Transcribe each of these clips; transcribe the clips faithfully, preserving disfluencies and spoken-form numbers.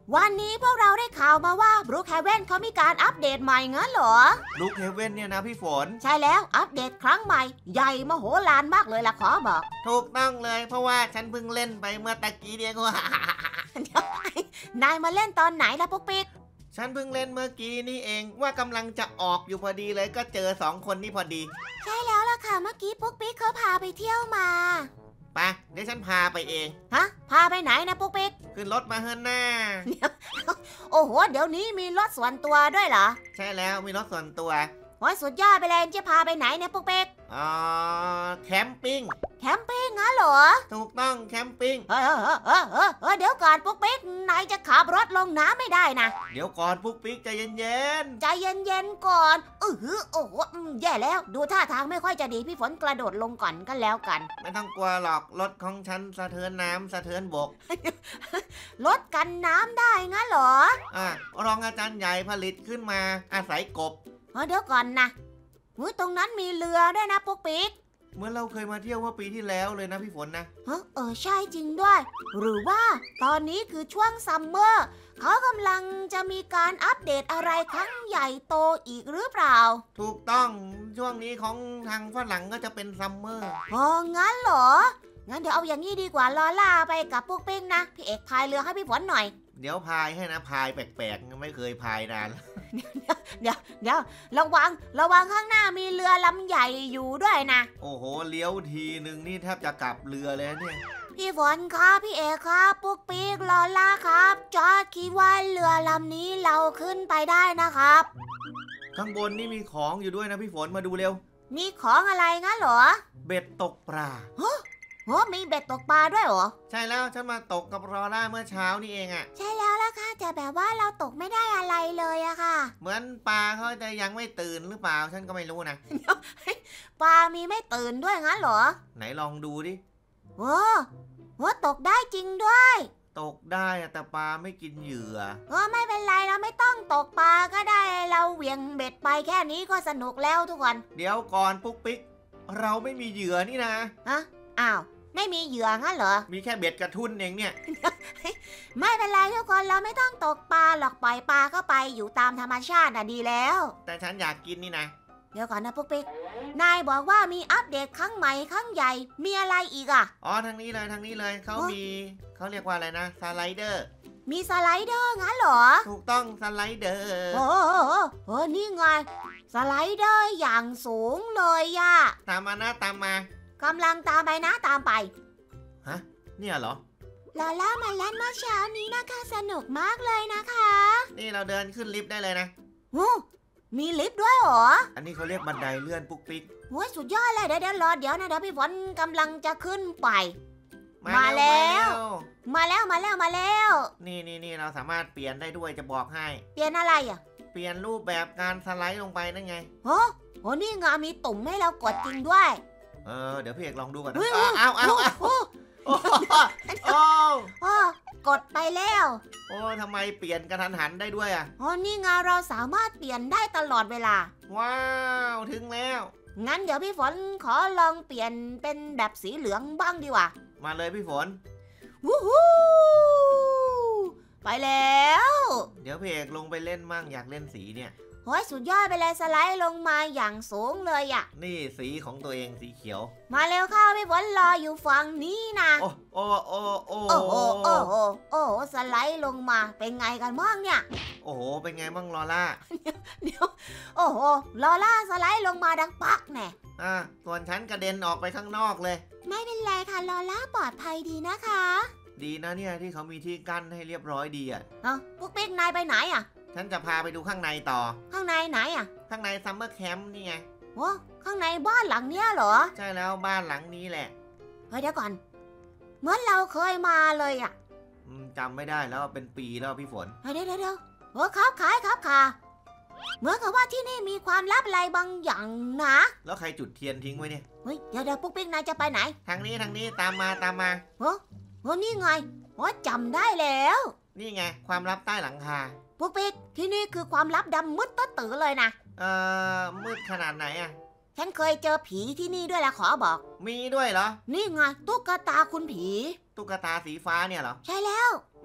วันนี้พวกเราได้ข่าวมาว่าบรูคเฮเว่นเขามีการอัปเดตใหม่งั้นเหรอบรูคเฮเว่นเนี่ยนะพี่ฝนใช่แล้วอัปเดตครั้งใหม่ใหญ่มโหฬารมากเลยล่ะขอบอกถูกต้องเลยเพราะว่าฉันเพิ่งเล่นไปเมื่อตะกี้เดียวนายมาเล่นตอนไหนล่ะปุ๊กปิ๊กฉันเพิ่งเล่นเมื่อกี้นี่เองว่ากำลังจะออกอยู่พอดีเลยก็เจอสองคนนี่พอดีใช่แล้วล่ะค่ะเมื่อกี้ปุ๊กปิ๊กเขาพาไปเที่ยวมาไปเดี๋ยวฉันพาไปเองฮะพาไปไหนนะปุ๊กปิ๊กขึ้นรถมาเฮิร์นหน้าโอ้โหเดี๋ยวนี้มีรถส่วนตัวด้วยเหรอใช่แล้วมีรถส่วนตัวโอ้ยสุดยอดไปเลยจะพาไปไหนเนี่ยปุ๊กปิ๊กอ๋อแคมปิ้งแคมปิ้งงั้นเหรอถูกต้องแคมปิ้งเออเออเออเออเออเดี๋ยวก่อนปุ๊กปิ๊กนายจะขับรถลงน้ำไม่ได้นะเดี๋ยวก่อนปุ๊กปิ๊กใจเย็นๆใจเย็นๆก่อนเออโอ้โหแย่แล้วดูท่าทางไม่ค่อยจะดีพี่ฝนกระโดดลงก่อนกันแล้วกันไม่ต้องกลัวหรอกรถของฉันสะเทือนน้ำสะเทือนบกรถกันน้ำได้งั้นเหรออ่ารองอาจารย์ใหญ่ผลิตขึ้นมาอาศัยกบเออเดี๋ยวก่อนนะอุ้ยตรงนั้นมีเรือด้วยนะปุ๊กปิ๊กเหมือนเราเคยมาเที่ยวเมื่อปีที่แล้วเลยนะพี่ฝนนะเออเออใช่จริงด้วยหรือว่าตอนนี้คือช่วงซัมเมอร์เขากำลังจะมีการอัปเดตอะไรครั้งใหญ่โตอีกหรือเปล่าถูกต้องช่วงนี้ของทางฝรั่งก็จะเป็นซัมเมอร์อ๋องั้นเหรองั้นเดี๋ยวเอาอย่างนี้ดีกว่าลอล่าไปกับปุ๊กปิ๊กนะพี่เอกพายเรือให้พี่ฝนหน่อยเดี๋ยวพายให้นะพายแปลกๆไม่เคยพายนานเดี๋ยวเดี๋ยวระวังระวังข้างหน้ามีเรือลำใหญ่อยู่ด้วยนะโอ้โหเลี้ยวทีหนึ่งนี่แทบจะกลับเรือเลยเนี่ยพี่ฝนครับพี่เอกครับปุ๊กปิ๊กลอล่าครับจอร์จคิดว่าเรือลำนี้เราขึ้นไปได้นะครับข้างบนนี่มีของอยู่ด้วยนะพี่ฝนมาดูเร็วมีของอะไรงั้นเหรอเบ็ดตกปลาโอ้มีเบ็ดตกปลาด้วยเหรอใช่แล้วฉันมาตกกับลอล่าเมื่อเช้านี่เองอ่ะใช่แล้วล่ะค่ะแต่แบบว่าเราตกไม่ได้อะไรเลยอะค่ะเหมือนปลาเขาจะยังไม่ตื่นหรือเปล่าฉันก็ไม่รู้นะปลามีไม่ตื่นด้วยงั้นเหรอไหนลองดูดิโอ้โหตกได้จริงด้วยตกได้แต่ปลาไม่กินเหยื่อเออไม่เป็นไรเราไม่ต้องตกปลาก็ได้เราเหวี่ยงเบ็ดไปแค่นี้ก็สนุกแล้วทุกคนเดี๋ยวก่อนปุ๊กปิ๊กเราไม่มีเหยื่อนี่นะฮะอ้าวไม่มีเหยื่องั้นเหรอมีแค่เบ็ดกระทุนเองเนี่ยไม่เป็นไรทุกคนเราไม่ต้องตกปลาหรอกปล่อยปลาเข้าไปอยู่ตามธรรมชาติน่ะดีแล้วแต่ฉันอยากกินนี่นะเดี๋ยวก่อนนะปุ๊กปิ๊กนายบอกว่ามีอัปเดตครั้งใหม่ครั้งใหญ่มีอะไรอีกอ่ะอ๋อทางนี้เลยทางนี้เลยเขามีเขาเรียกว่าอะไรนะสไลเดอร์มีสไลเดอร์งั้นเหรอถูกต้องสไลเดอร์โอ้โหโอ้นี่ไงสไลเดอร์อย่างสูงเลยย่ะตามมานะตามมากำลังตามไปนะตามไปฮะเนี่ยเหรอลาล่ามาเล่นเมื่อเช้านี้นะคะสนุกมากเลยนะคะนี่เราเดินขึ้นลิฟต์ได้เลยนะโอ้มีลิฟต์ด้วยเหรออันนี้เขาเรียกบันไดเลื่อนปุ๊กปิ๊กโอ้ยสุดยอดเลยเดี๋ยวเดี๋ยวรอเดี๋ยวนะเดี๋ยวพี่ฝนกำลังจะขึ้นไปมาแล้วมาแล้วมาแล้วมาแล้วนี่นี่นี่เราสามารถเปลี่ยนได้ด้วยจะบอกให้เปลี่ยนอะไรอ่ะเปลี่ยนรูปแบบการสไลด์ลงไปนั่นไงโอ้โหนี่ไงมีตุ่มให้เรากดจริงด้วยเออเดี๋ยวพี่เอกลองดูก่อนนะเอาเอาเอาโอ้โอ้กดไปแล้วโอ้ทำไมเปลี่ยนกระทันหันได้ด้วยอ่ะอ๋อนี่ไงเราสามารถเปลี่ยนได้ตลอดเวลาว้าวถึงแล้วงั้นเดี๋ยวพี่ฝนขอลองเปลี่ยนเป็นแบบสีเหลืองบ้างดีกว่ามาเลยพี่ฝนวู้ฮู้ไปแล้วเดี๋ยวพี่เอกลงไปเล่นมั่งอยากเล่นสีเนี่ยโอ้ยสุดยอดไปเลยสไลด์ลงมาอย่างสูงเลยอ่ะนี่สีของตัวเองสีเขียวมาเร็วเข้าพี่ฝนรออยู่ฝั่งนี้นะโอ้โอ้โอ้โอ้โอ้โอ้โอ้โอ้โอ้สไลด์ลงมาเป็นไงกันบ้างเนี่ยโอ้โหเป็นไงบ้างลอล่าเดี๋ยวโอ้โหลอล่าสไลด์ลงมาดังปักแน่อ่าส่วนฉันกระเด็นออกไปข้างนอกเลยไม่เป็นไรค่ะลอล่าปลอดภัยดีนะคะดีนะเนี่ยที่เขามีที่กั้นให้เรียบร้อยดีอ่ะเอ้าปุ๊กปิ๊กนายไปไหนอ่ะฉันจะพาไปดูข้างในต่อข้างในไหนอ่ะข้างในซัมเมอร์แคมป์นี่ไงโอ้ข้างในบ้านหลังเนี้ยเหรอใช่แล้วบ้านหลังนี้แหละเฮ้ยเดี๋ยวก่อนเหมือนเราเคยมาเลยอ่ะจำไม่ได้แล้วเป็นปีแล้วพี่ฝนเฮ้ยเดี๋ยวเดี๋ยวโอ้ครับขายครับค่ะเหมือนกับว่าที่นี่มีความลับอะไรบางอย่างนะแล้วใครจุดเทียนทิ้งไว้เนี่ยเฮ้ยเดี๋ยวเดี๋ยวปุ๊กปิ๊กนายจะไปไหนทางนี้ทางนี้ตามมาตามมาโอ้โหนี่ไงโอ้จำได้แล้วนี่ไงความลับใต้หลังคาปุ๊กปิ๊กที่นี่คือความลับดำมืดตื้อตื้อเลยนะเอ่อมืดขนาดไหนอ่ะฉันเคยเจอผีที่นี่ด้วยแหละขอบอกมีด้วยเหรอนี่ไงตุ๊กตาคุณผีตุ๊กตาสีฟ้าเนี่ยเหรอใช่แล้วเ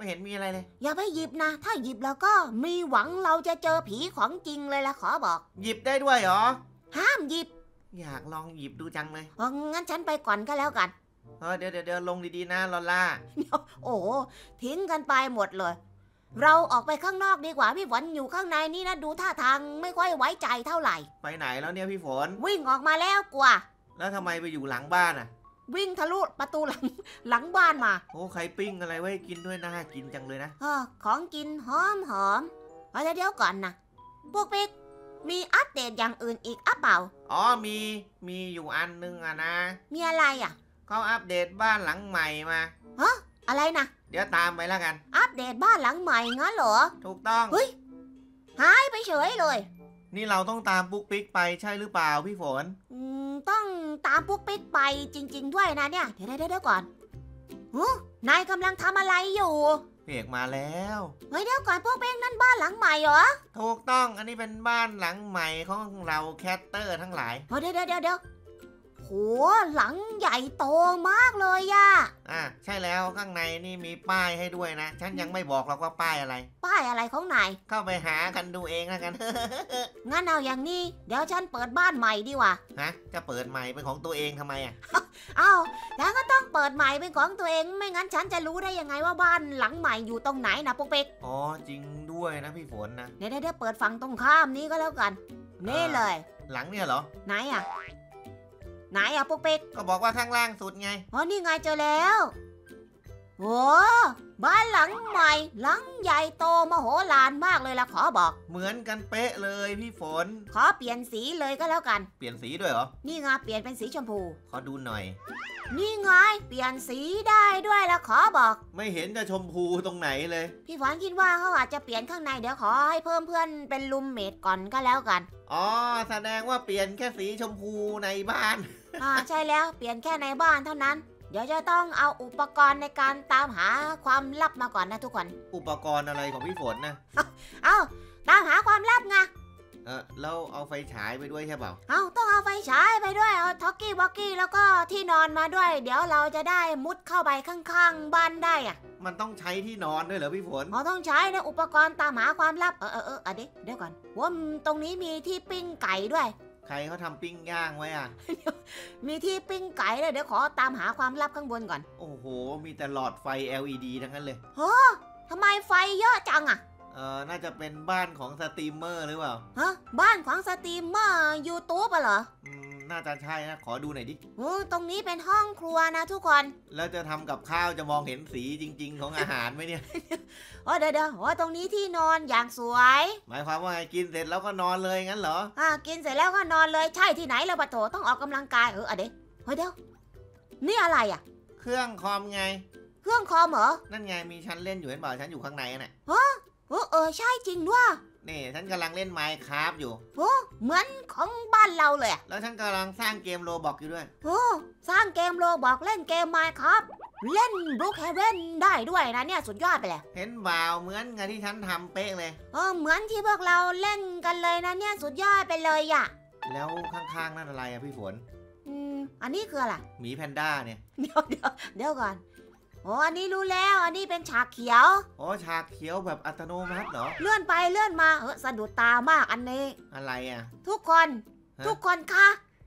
ไม่เห็นมีอะไรเลยอย่าไปหยิบนะถ้าหยิบแล้วก็มีหวังเราจะเจอผีของจริงเลยล่ะขอบอกหยิบได้ด้วยเหรอห้ามหยิบอยากลองหยิบดูจังเลยอ๋องั้นฉันไปก่อนก็แล้วกันเออเดี๋ยวเดี๋ยวลงดีๆนะลอล่าโอ้ทิ้งกันไปหมดเลยเราออกไปข้างนอกดีกว่าพี่ฝนอยู่ข้างในนี่นะดูท่าทางไม่ค่อยไว้ใจเท่าไหร่ไปไหนแล้วเนี่ยพี่ฝนวิ่งออกมาแล้วกว่าแล้วทำไมไปอยู่หลังบ้านอ่ะวิ่งทะลุประตูหลังหลังบ้านมาโอ้ใครปิ้งอะไรไว้กินด้วยน่ากินจังเลยนะเออของกินหอมหอมเอาเดี๋ยวก่อนนะพวกปิ๊กมีอัปเดตอย่างอื่นอีกอัปเปล่าอ๋อมีมีอยู่อันนึงอะนะมีอะไรอ่ะเขาอัปเดตบ้านหลังใหม่มาฮะอะไรนะเดี๋ยวตามไปแล้วกันอัปเดตบ้านหลังใหม่งั้นเหรอถูกต้องเฮ้ยหายไปเฉยเลยนี่เราต้องตามปุ๊กปิ๊กไปใช่หรือเปล่าพี่ฝนอืมต้องตามปุ๊กปิ๊กไปจริงๆด้วยนะเนี่ยเดี๋ยวเดี๋ยวก่อนหูนายกำลังทำอะไรอยู่เอกมาแล้วเฮ้ยเดี๋ยวก่อนปุ๊กปิ๊กนั่นบ้านหลังใหม่เหรอถูกต้องอันนี้เป็นบ้านหลังใหม่ของเราแคทเตอร์ทั้งหลายเดี๋ยวเดี๋ยวเดี๋ยวเดี๋ยวโหหลังใหญ่โตมากเลยอะอ่ะใช่แล้วข้างในนี่มีป้ายให้ด้วยนะฉันยังไม่บอกหรอกว่าป้ายอะไรป้ายอะไรของนายเข้าไปหากันดูเองแล้วกันงั้นเอาอย่างนี้เดี๋ยวฉันเปิดบ้านใหม่ดีกว่าฮะจะเปิดใหม่เป็นของตัวเองทำไมอ่ะเอ้าแล้วก็ต้องเปิดใหม่เป็นของตัวเองไม่งั้นฉันจะรู้ได้ยังไงว่าบ้านหลังใหม่อยู่ตรงไหนนะปุ๊กปิ๊กอ๋อจริงด้วยนะพี่ฝนนะเดี๋ยวเดี๋ยวเปิดฝั่งตรงข้ามนี้ก็แล้วกันนี่เลยหลังเนี่ยเหรอไหนอ่ะไหนอะปุ๊กปิ๊กก็บอกว่าข้างล่างสุดไงอ๋อนี่ไงเจอแล้วโอ้บ้านหลังใหม่หลังใหญ่โตมโหฬารมากเลยล่ะขอบอกเหมือนกันเป๊ะเลยพี่ฝนขอเปลี่ยนสีเลยก็แล้วกันเปลี่ยนสีด้วยเหรอนี่ไงเปลี่ยนเป็นสีชมพูขอดูหน่อยนี่ไงเปลี่ยนสีได้ด้วยล่ะขอบอกไม่เห็นจะชมพูตรงไหนเลยพี่ฝนคิดว่าเขาอาจจะเปลี่ยนข้างในเดี๋ยวขอให้เพิ่มเพื่อนเป็นรูมเมทก่อนก็แล้วกันอ๋อแสดงว่าเปลี่ยนแค่สีชมพูในบ้านอ่าใช่แล้วเปลี่ยนแค่ในบ้านเท่านั้นเดี๋ยวจะต้องเอาอุปกรณ์ในการตามหาความลับมาก่อนนะทุกคนอุปกรณ์อะไรของพี่ฝนนะเอาตามหาความลับไงเออแล้วเอาไฟฉายไปด้วยใช่เปล่าเอาต้องเอาไฟฉายไปด้วยเอาท็อกกี้บ็อกกี้แล้วก็ที่นอนมาด้วยเดี๋ยวเราจะได้มุดเข้าไปข้างๆบ้านได้อะมันต้องใช้ที่นอนด้วยเหรอพี่ฝนอ๋อต้องใช้นะอุปกรณ์ตามหาความลับเออเออเออเดี๋ยวเดี๋ยวก่อนว่าตรงนี้มีที่ปิ้งไก่ด้วยใครเขาทำปิ้งย่างไว้อ่ะมีที่ปิ้งไก่เลยเดี๋ยวขอตามหาความลับข้างบนก่อนโอ้โหมีแต่หลอดไฟ แอล อี ดี ทั้งนั้นเลยโอ้ทำไมไฟเยอะจังอ่ะเออน่าจะเป็นบ้านของสตรีมเมอร์หรือเปล่าฮะบ้านของสตรีมเมอร์ยูทูบเหรออืมน่าจะใช่นะขอดูหน่อยดิโอ้ตรงนี้เป็นห้องครัวนะทุกคนแล้วจะทำกับข้าวจะมองเห็นสีจริงๆของอาหารไหมเนี่ยโอ้เดี๋ยวเดี๋ยวโอ้ตรงนี้ที่นอนอย่างสวยหมายความว่าไงกินเสร็จแล้วก็นอนเลยงั้นเหรออ่ากินเสร็จแล้วก็นอนเลยใช่ที่ไหนแล้วปะโถต้องออกกำลังกายเอออะเดี๋ยวเฮ้ยเดี๋ยวนี่อะไรอ่ะเครื่องคอมไงเครื่องคอมเหรอนั่นไงมีฉันเล่นอยู่เห็นเปล่าฉันอยู่ข้างในน่ะฮะเออเออใช่จริงด้วยนี่ฉันกำลังเล่น Minecraft อยู่โอ้เหมือนของบ้านเราเลยแล้วฉันกำลังสร้างเกมโรบอกอยู่ด้วยโอ้สร้างเกมโรบอกเล่นเกม Minecraft เล่น Brookhaven ได้ด้วยนะเนี่ยสุดยอดไปเลยเห็นบ่าวเหมือนกับที่ฉันทำเป๊ะเลยเออเหมือนที่พวกเราเล่นกันเลยนะเนี่ยสุดยอดไปเลยอ่ะแล้วข้างๆนั่นอะไรอะพี่ฝนอืมอันนี้คืออะไรหมีแพนด้าเนี่ยเดี๋ยวเดี๋ยวเดี๋ยวก่อนโอ้อันนี้รู้แล้วอันนี้เป็นฉากเขียวอ๋อฉากเขียวแบบอัตโนมัติเหรอเลื่อนไปเลื่อนมาเออสะดุดตามากอันนี้อะไรอ่ะทุกคนทุกคนคะ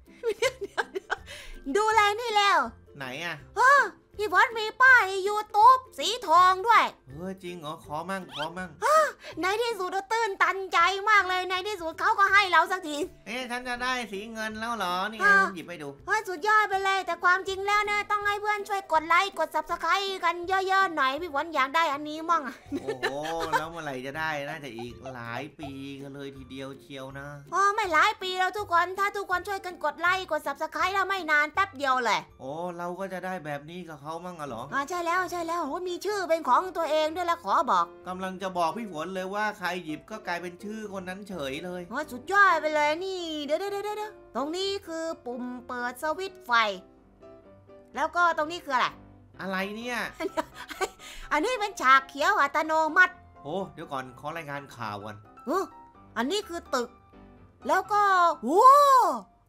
ดูอะไรนี่แล้วไหนอ่ะพี่พอดมีป้ายยูทูบสีทองด้วยเออจริงเหรอขอมั่งขอมั่งในที่สุดตื่นตันใจมากเลยในที่สุดเขาก็ให้เราสักทีเอ๊ะฉันจะได้สีเงินแล้วเหรอนี่ไงหยิบไปดูเฮ้ยสุดยอดไปเลยแต่ความจริงแล้วเนี่ยต้องให้เพื่อนช่วยกดไลค์กด ซับสไครบ์ กันเยอะๆหน่อยพี่พอดอยากได้อันนี้มั่งโอ้โหแล้วเมื่อไหร่จะได้น่าจะอีกหลายปีกันเลยทีเดียวเชียวนะอ๋อไม่หลายปีแล้วทุกคนถ้าทุกคนช่วยกันกดไลค์กด ซับสไครบ์ แล้วไม่นานแป๊บเดียวเลยโอ้เราก็จะได้แบบนี้กับเขามั่งเหรออ๋อใช่แล้วใช่แล้วโอ้มีชื่อเป็นของตัวเองด้วยละขอบอกกำลังจะบอกพี่ฝนเลยว่าใครหยิบก็กลายเป็นชื่อคนนั้นเฉยเลยโอ้สุดยอดไปเลยนี่เดี๋ยวเดี๋ยวเดี๋ยวตรงนี้คือปุ่มเปิดสวิตช์ไฟแล้วก็ตรงนี้คืออะไรอะไรเนี่ยอันนี้เป็นฉากเขียวอัตโนมัติโอ้เดี๋ยวก่อนขอรายงานข่าวก่อนอันนี้คือตึกแล้วก็โอ้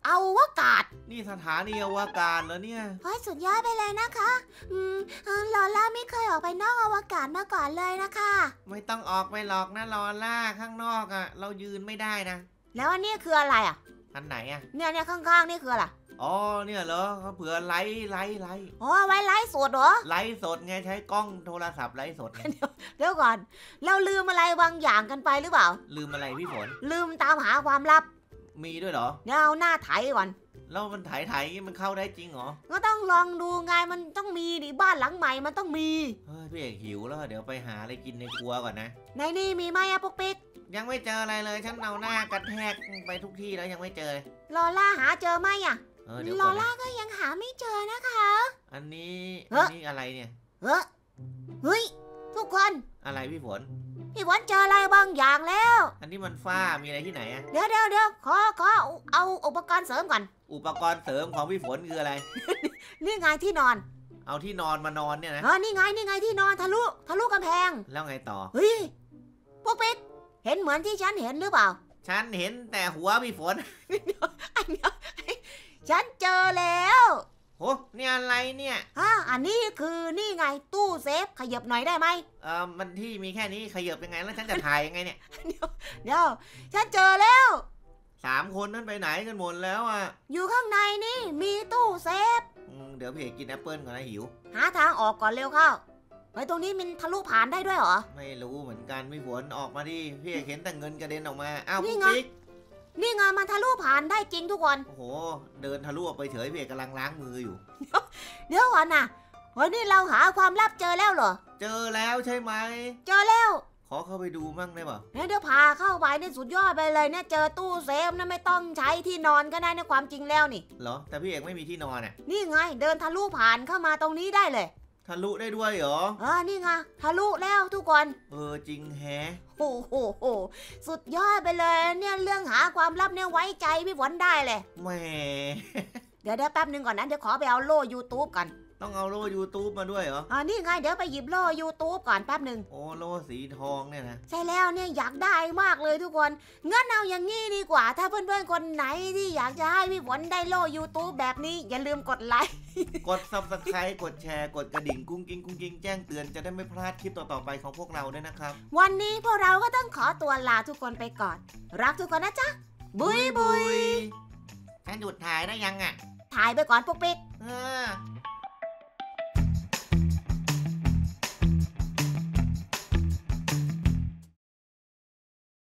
อวกาศนี่สถานีอวกาศเหรอเนี่ยเฮ้ยสุดยอดไปเลยนะคะอืมเออลอล่าไม่เคยออกไปนอกอวกาศมาก่อนเลยนะคะไม่ต้องออกไปหรอกนะลอล่าข้างนอกอะเรายืนไม่ได้นะแล้วอันนี้คืออะไรอ่ะอันไหนอะเนี่ยเนี่ยข้างๆนี่คืออะไรอ๋อเนี่ยเหรอเขาเผื่อไลฟ์ไลฟ์ไลฟ์อ๋อไว้ไลฟ์สดเหรอไลฟ์สดไงใช้กล้องโทรศัพท์ไลฟ์สดไงเดี๋ยวก่อนเราลืมอะไรบางอย่างกันไปหรือเปล่าลืมอะไรพี่ฝนลืมตามหาความลับมีด้วยเหรอเดี๋ยวเอาหน้าไถก่อนแล้วมันถ่ายถ่ายมันเข้าได้จริงเหรอก็ต้องลองดูไงมันต้องมีดิบ้านหลังใหม่มันต้องมีเฮ้ยพี่เอกหิวแล้วเดี๋ยวไปหาอะไรกินในครัวก่อนนะในนี่มีไหมอะปุ๊กปิ๊กยังไม่เจออะไรเลยฉันเอาหน้ากระแทกไปทุกที่แล้วยังไม่เจอเลยลอล่าหาเจอไหมอะเออเดี๋ยวลก่ออนนะล่าก็ยังหาไม่เจอนะคะอันนี้เฮ้อัยนนี้อะไรเนี่ยเฮ้ยเฮ้ยทุกคนอะไรพี่ฝนพี่ฝนเจออะไรบางอย่างแล้วอันนี้มันฝ้ามีอะไรที่ไหนอะเดี๋ยวเดี๋ยวเดี๋ยวขอขอเอาอุปกรณ์เสริมก่อนอุปกรณ์เสริมของพี่ฝนคืออะไรนี่ไงที่นอนเอาที่นอนมานอนเนี่ยนะเออนี่ไงนี่ไงที่นอนทะลุทะลุกำแพงแล้วไงต่อเฮ้ยปุ๊กปิ๊กเห็นเหมือนที่ฉันเห็นหรือเปล่าฉันเห็นแต่หัวพี่ฝนอันเนี้ยฉันเจอแล้วโหนี่อะไรเนี่ยอ่ะอันนี้คือนี่ไงตู้เซฟขยับหน่อยได้ไหมเออมันที่มีแค่นี้ขยับยังไงแล้วฉันจะถ่ายยังไงเนี่ยเดี๋ยวฉันเจอแล้วสามคนนั้นไปไหนกันหมดแล้วอ่ะอยู่ข้างในนี่มีตู้เซฟอืมเดี๋ยวพี่เอกกินแอปเปิลก่อนนะหิวหาทางออกก่อนเร็วเข้าไว้ตรงนี้มันทะลุผ่านได้ด้วยเหรอไม่รู้เหมือนกันพี่ฝนออกมาดิพี่เอกเห็นแต่เงินกระเด็นออกมาอ้าวนี่ปุ๊กไงปิ๊กนี่ไงมันทะลุผ่านได้จริงทุกคนโอ้โหเดินทะลุออกไปเฉยพี่เอกกำลังล้างมืออยู่เดี๋ยวก่อนนะวันนี้เราหาความลับเจอแล้วเหรอเจอแล้วใช่ไหมเจอแล้วขอเข้าไปดูมั่งได้ป่ะเนี่ยเดี๋ยวพาเข้าไปนี่สุดยอดไปเลยเนี่ยเจอตู้เซฟนะไม่ต้องใช้ที่นอนก็ได้นะความจริงแล้วนี่เหรอแต่พี่เอกไม่มีที่นอนอ่ะนี่ไงเดินทะลุผ่านเข้ามาตรงนี้ได้เลยทะลุได้ด้วยเหรอเออนี่ไงทะลุแล้วทุกคนเออจริงแฮะโอ้โหโหสุดยอดไปเลยเนี่ยเรื่องหาความลับเนี่ยไว้ใจพี่ฝนได้เลยแหมเดี๋ยวเดี๋ยวแป๊บหนึ่งก่อนนะเดี๋ยวขอไปเอาโล่ YouTube ก่อนต้องเอาโล่ YouTube มาด้วยเหรออ่านี่ไงเดี๋ยวไปหยิบโล่ YouTube ก่อนแป๊บหนึ่งโอ้โล่สีทองเนี่ยนะใช่แล้วเนี่ยอยากได้มากเลยทุกคนงั้นเอาอย่างงี้ดีกว่า ถ้าเพื่อนๆคนไหนที่อยากจะให้พี่ฝนได้โล่ YouTube แบบนี้อย่าลืมกดไลค์กด ซับสไครบ์ กดแชร์กดกระดิ่งกุ้งกิ้งกุ้งกิ้งแจ้งเตือนจะได้ไม่พลาดคลิปต่อๆไปของพวกเราด้วยนะครับวันนี้พวกเราก็ต้องขอตัวลาทุกคนไปก่อน รักทุกคนนะจ๊ะบุยบุยฉันหยุดถ่ายได้ยังอ่ะถ่ายไปก่อนปุ๊กปิ๊กเออ